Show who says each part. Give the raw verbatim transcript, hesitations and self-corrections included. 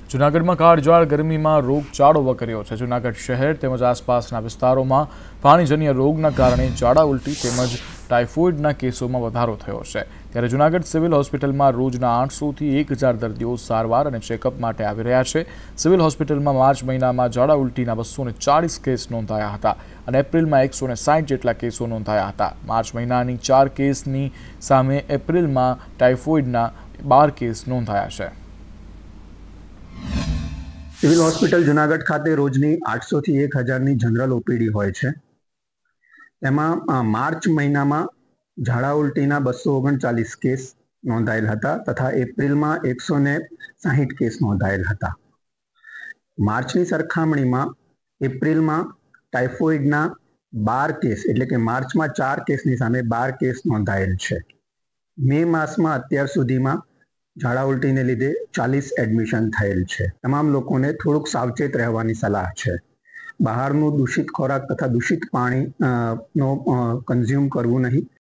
Speaker 1: જૂનાગઢમાં કાળઝાળ ગરમીમાં રોગચાળો વકર્યો છે। જૂનાગઢ શહેર તેમજ આસપાસના વિસ્તારોમાં પાણીજન્ય રોગના કારણે ઝાડા ઉલટી તેમજ ટાઇફોઇડના કેસોમાં વધારો થયો છે। ત્યારે જૂનાગઢ સિવિલ હોસ્પિટલમાં રોજના આઠસોથી એક હજાર દર્દીઓ સારવાર અને ચેકઅપ માટે આવી રહ્યા છે। સિવિલ હોસ્પિટલમાં માર્ચ મહિનામાં ઝાડા ઉલટીના બસો ને ચાલીસ કેસ નોંધાયા હતા અને એપ્રિલમાં એકસો ને સાઠ જેટલા કેસો નોંધાયા હતા। માર્ચ મહિનાની ચાર કેસની સામે એપ્રિલમાં ટાઇફોઇડના બાર કેસ નોંધાયા છે।
Speaker 2: સિવિલ હોસ્પિટલ જૂનાગઢ ખાતે રોજની આઠસો થી એક હજારની જનરલ ઓપીડી હોય છે। એમાં માર્ચ મહિનામાં ઝાડા ઉલટીના બસો ઓગણચાલીસ કેસ નોંધાયેલ હતા તથા એપ્રિલમાં એકસો ને સાહીઠ કેસ નોંધાયેલ હતા। માર્ચની સરખામણીમાં એપ્રિલમાં ટાઇફોઇડના બાર કેસ એટલે કે માર્ચમાં ચાર કેસની સામે બાર કેસ નોંધાયેલ છે। મે માસમાં અત્યાર સુધીમાં ઝાડા ઉલટીને લીધે ચાલીસ એડમિશન થયેલ છે। તમામ લોકોને થોડુંક સાવચેત રહેવાની સલાહ છે। બહારનું દૂષિત ખોરાક તથા દૂષિત પાણી નો કન્ઝ્યુમ કરવું નહીં।